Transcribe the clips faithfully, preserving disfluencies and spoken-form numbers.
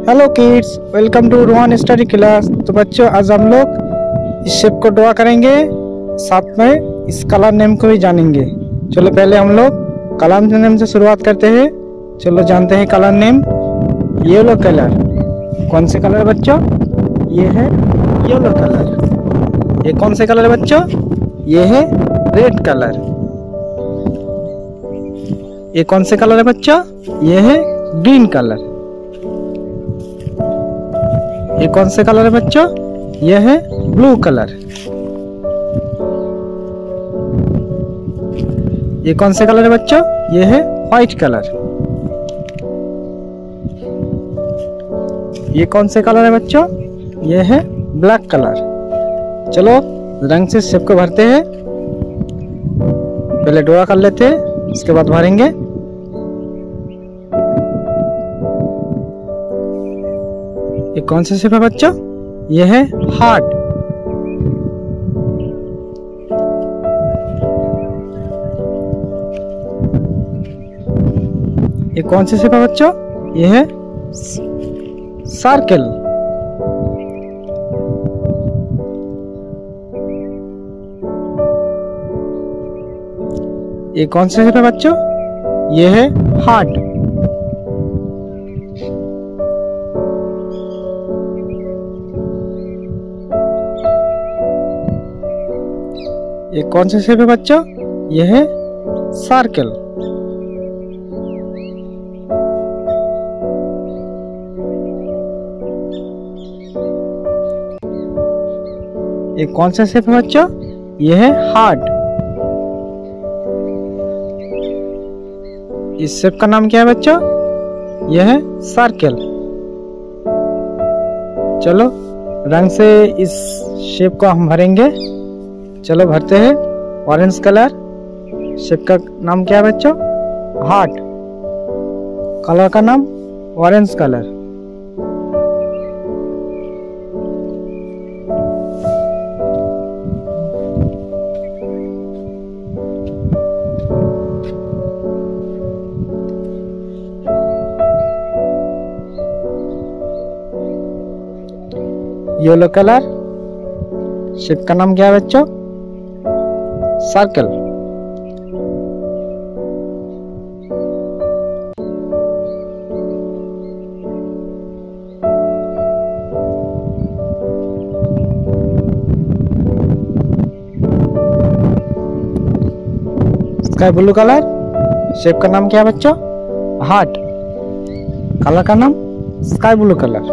Hello kids, welcome to Rohan study class. तो बच्चों, आज हम लोग इस शेप को ड्रॉ करेंगे, साथ में इस कलर नेम को भी जानेंगे। चलो पहले हम लोग कलर नेम से शुरुआत करते हैं। चलो जानते हैं कलर नेम। Yellow colour. कौन से कलर बच्चों? ये है येलो कलर। ये कौन से कलर बच्चों? ये है रेड कलर। ये कौन से कलर है बच्चों? ये है ग्रीन कलर। ये कौन से कलर है बच्चों? ये है ब्लू कलर। ये कौन से कलर है बच्चों? ये है व्हाइट कलर। ये कौन से कलर है बच्चों? ये है ब्लैक कलर। चलो रंग से शेप को भरते हैं। पहले ड्रॉ कर लेते हैं, इसके बाद भरेंगे। ये कौन सा शेप है बच्चों? ये है हार्ट। ये कौन सा शेप है बच्चों? ये है सर्कल। ये कौन सा शेप है बच्चों? ये है हार्ट। ये कौन सा शेप है बच्चों? ये है सर्कल। ये कौन सा शेप है बच्चों? ये है हार्ट। इस शेप का नाम क्या है बच्चों? ये है सर्कल। चलो रंग से इस शेप को हम भरेंगे। चलो भरते हैं। Orange colour. शेप का नाम क्या है बच्चों? हार्ट। कलर का नाम orange colour. Yellow colour. Shape का नाम क्या है बच्चों? Circle. Sky blue colour. Shape का नाम क्या है बच्चों? हार्ट। कलर का नाम sky blue colour.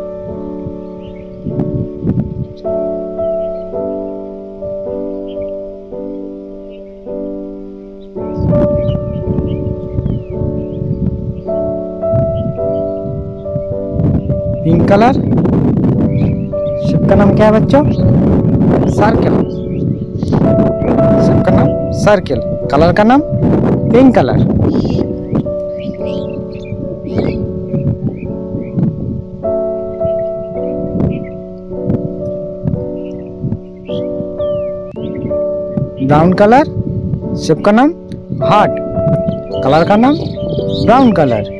Pink colour. Shape का नाम क्या है बच्चों? सर्कल। शेप का नाम सर्कल। कलर का नाम pink colour. Brown colour. Shape का नाम हार्ट। कलर का नाम brown colour.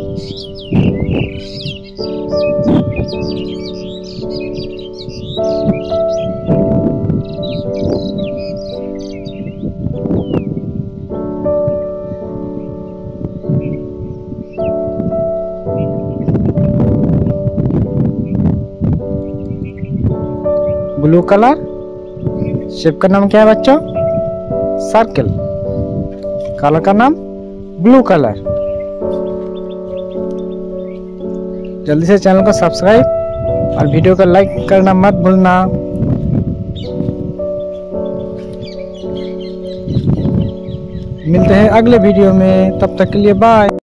Blue colour. Shape का नाम क्या है बच्चों? सर्कल। कलर का नाम ब्लू कलर। जल्दी से चैनल को सब्सक्राइब और वीडियो को लाइक करना मत भूलना। मिलते हैं अगले वीडियो में, तब तक के लिए बाय।